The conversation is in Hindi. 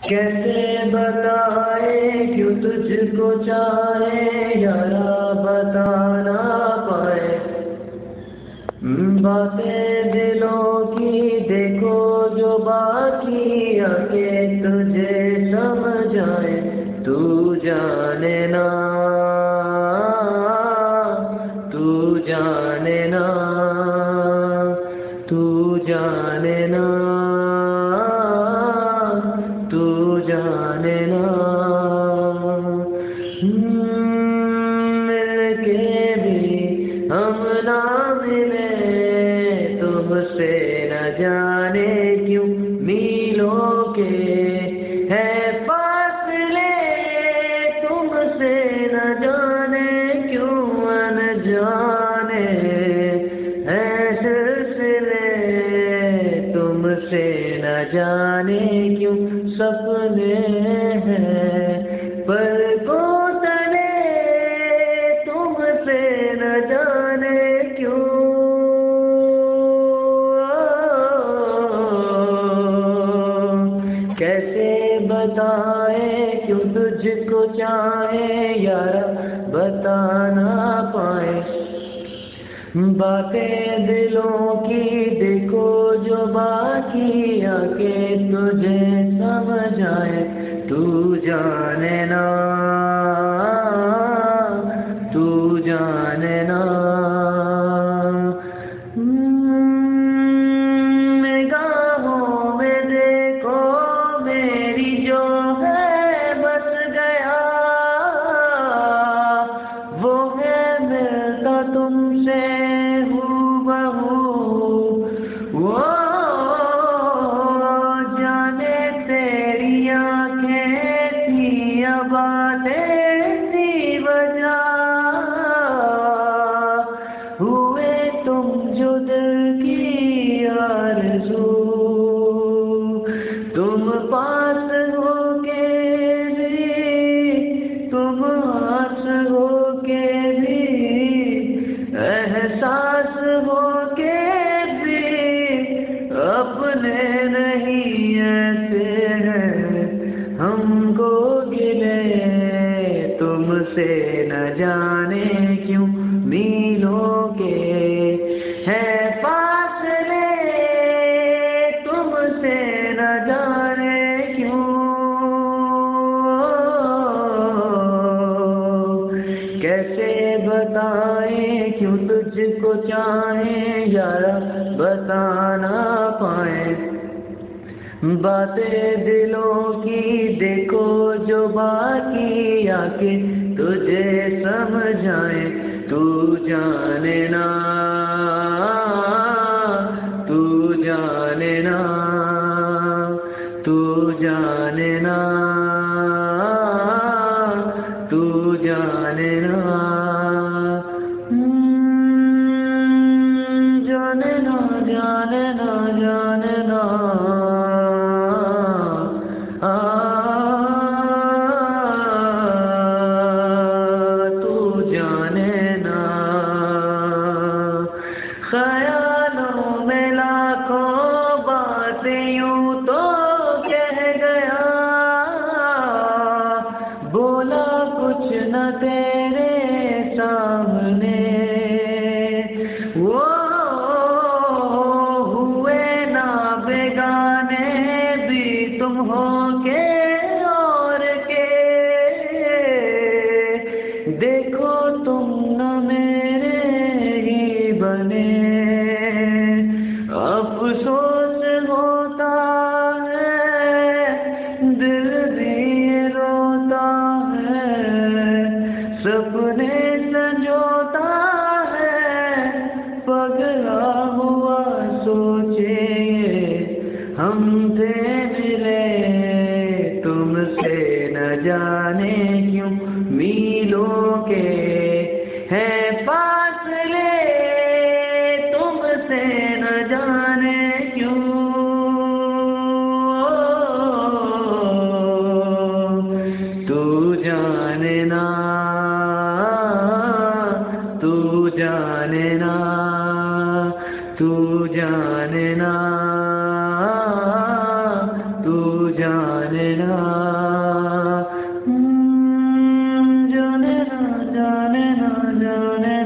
कैसे बताए क्यों तुझको चाहे यारा बता ना पाए। बातें दिलों की देखो जो बाकी आके तुझे समझाए। तू जाने ना, तू जाने ना, तू जाने ना, तू जाने ना। मिलके भी हम ना मिले, तुमसे न जाने क्यों मीलों के है फासले। तुमसे न जाने क्यों अनजाने है सिलसिले। तुमसे न जाने क्यों सपने हैं पलकों तले। तुमसे न जाने क्यों कैसे बताए क्यों तुझको चाहे यारा बता ना पाए। बातें दिलों की देखो जो बाकी आके तुझे समझाए। तू जाने ना, तू जाने ना। निगाहों में देखो मेरी जो है बस गया, वो है मिलता तुमसे हूबहू। वो जाने तेरी आंखें थी या बातें थी वजह, हुए तुम जो दिल की आरज़ू। तुम पास होके भी, तुम आस होके भी, एहसास होके भी अपने नहीं ऐसे हैं हमको गिले। तुमसे न जाने क्यों मीलों के है फासले। तुमसे न जाने क्यों कैसे बताए क्यों तुझको चाहे यारा बता ना पाए। बातें दिलों की देखो जो बाकी आके तुझे समझाए। तू जाने ना, तू जाने ना, तू जाने ना, तू जाने ना। जाने ना, जाने ना, जाने ना। तू जाने ना। ख्यालों में लाखों बातें यूं तो कह गया, बोला कुछ न तेरे सामने। वो हुए ना बेगाने भी तुम हो के और के। देखो तुम न मेरे ही बने, अफसोस होता है दिल भी रोता है। सपने संजोता है पगला हुआ सोचे हम थे मिले। तुमसे न जाने क्यों मीलों के हैं फासले। तुमसे न जाने क्यों तू जाने ना, तू जाने ना, तू जाने ना, तू जाने जाने ना, जाने ना, जाने ना, जाने